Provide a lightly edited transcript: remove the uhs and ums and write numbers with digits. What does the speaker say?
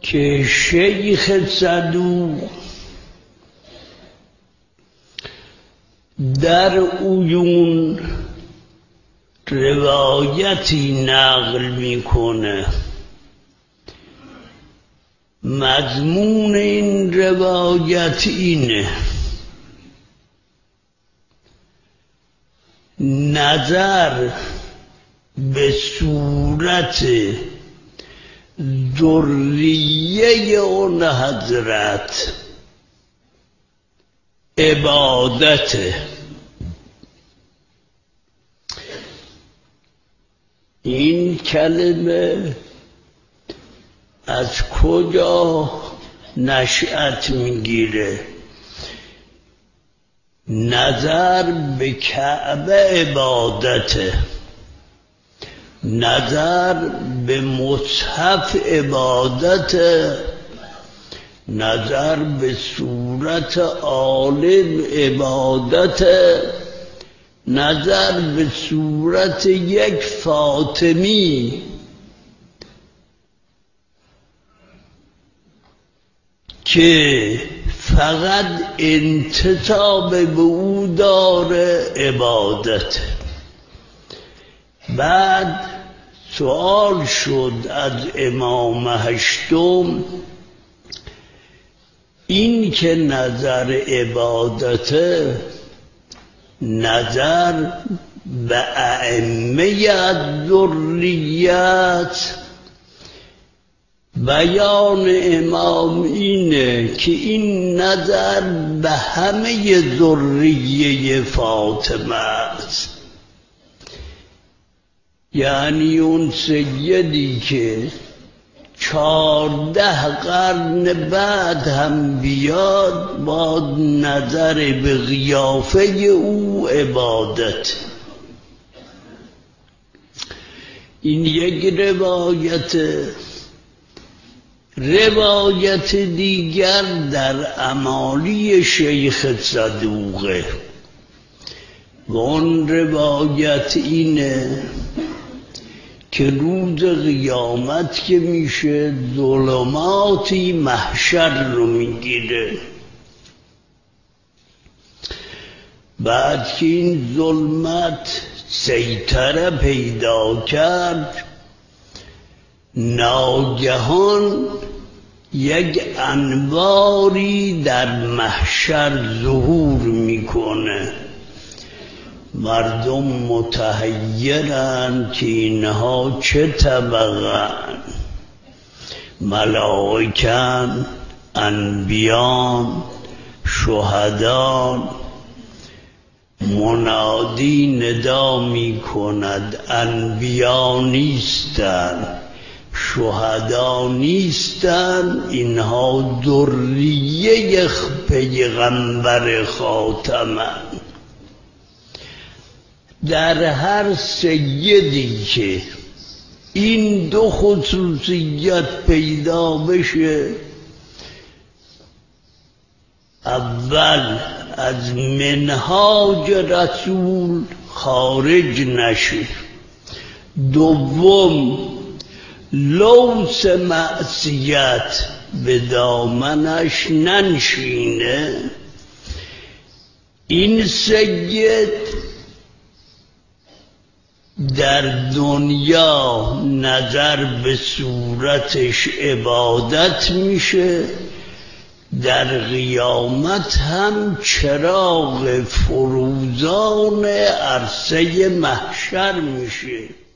که شیخ صدوق در عیون روایتی نقل میکنه. مضمون این روایت اینه: نظر به صورت ذریه اون حضرت عبادته. این کلمه از کجا نشأت میگیره؟ نظر به کعبه عبادته، نظر به مصحف عبادته، نظر به صورت عالم عبادته، نظر به صورت یک فاطمی که فقط انتساب به او داره عبادت. بعد سوال شد از امام هشتم، این که نظر عبادته، نظر به ائمه الذریت، بیان امام اینه که این نظر به همه ذریه فاطمه است. یعنی اون سیدی که 14 قرن بعد هم بیاد، با نظر به قیافه او عبادت. این یک روایت. روایت دیگر در اعمالی شیخ صدوقه و اون روایت اینه که روز قیامت که میشه ظلماتی محشر رو میگیره. بعد که این ظلمت سیطره پیدا کرد، ناگهان یک انواری در محشر ظهور میکنه. مردم متحیرند که اینها چه طبقه‌اند، ملائکه‌اند، انبیان، شهدان. منادی ندا میکند انبیا نیستند، شهدا نیستند، اینها ذریه پیغمبر خاتمند. در هر سیدی که این دو خصوصیت پیدا بشه، اول از منهاج رسول خارج نشه، دوم لوث معصیت به دامنش ننشینه، این سید در دنیا نظر به صورتش عبادت میشه، در قیامت هم چراغ فروزان عرصه محشر میشه.